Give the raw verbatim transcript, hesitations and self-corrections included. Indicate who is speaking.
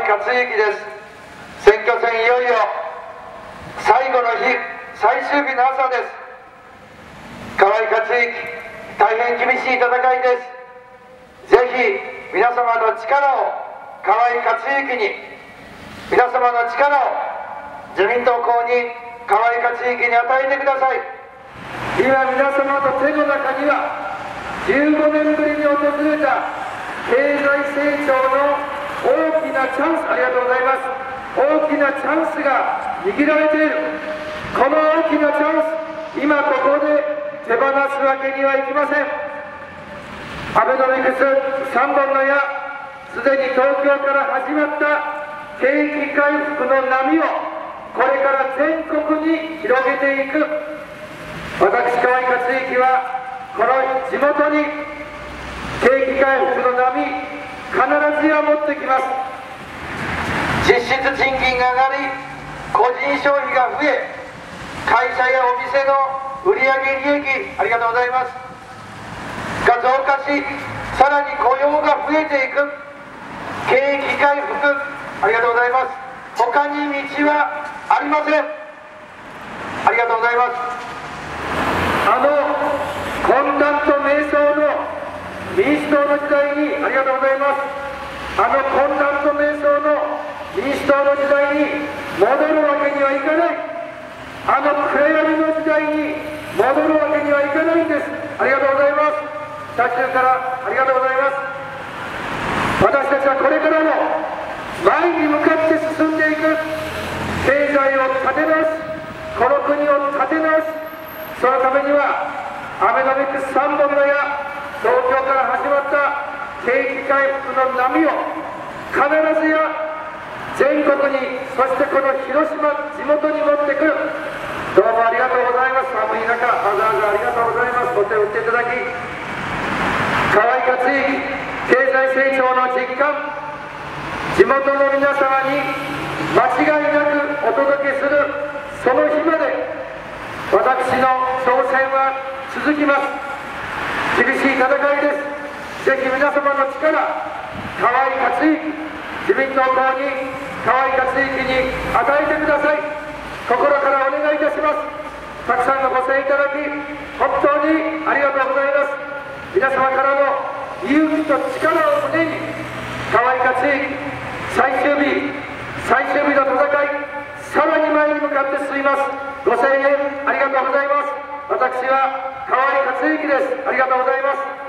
Speaker 1: 克行です。選挙戦いよいよ最後の日、最終日の朝です。河井克行、大変厳しい戦いです。ぜひ皆様の力を河井克行に、皆様の力を自民党公認河井克行に与えてください。今皆様の手の中にはじゅうごねんぶりに訪れた経済成長の大きなチャンス、ありがとうございます。大きなチャンスが握られている。この大きなチャンス、今ここで手放すわけにはいきません。アベノミクスさんぼんの矢、すでに東京から始まった景気回復の波をこれから全国に広げていく。私、河井克行はこの地元に景気回復の波、必ずや持ってきます。実質賃金が上がり、個人消費が増え、会社やお店の売上利益、ありがとうございます、が増加し、さらに雇用が増えていく。景気回復、ありがとうございます。他に道はありません。ありがとうございます。あの混乱と迷走の民主党の時代に、ありがとうございます。あの混乱と迷走の民主党の時代に戻るわけにはいかない。あの暗闇の時代に戻るわけにはいかないんです。ありがとうございます。多数からありがとうございます。私たちはこれからも前に向かって進んでいく。経済を立て直す、この国を立て直す。そのためにはアベノミクスさんぼんの矢、東京から始まった景気回復の波を必ずや全国に、そしてこの広島、地元に持ってくる。どうもありがとうございます。寒い中、わざわざありがとうございます。お手を打っていただき、河井克行、経済成長の実感、地元の皆様に間違いなくお届けするその日まで、私の挑戦は続きます。厳しい戦いです。ぜひ皆様の力、河井克行、自民党公認河井克行に与えてください。心からお願いいたします。たくさんのご声援いただき本当にありがとうございます。皆様からの勇気と力を胸に、河井克行最終日、最終日の戦い、さらに前に向かって進みます。ご声援ありがとうございます。私は河井克行です。ありがとうございます。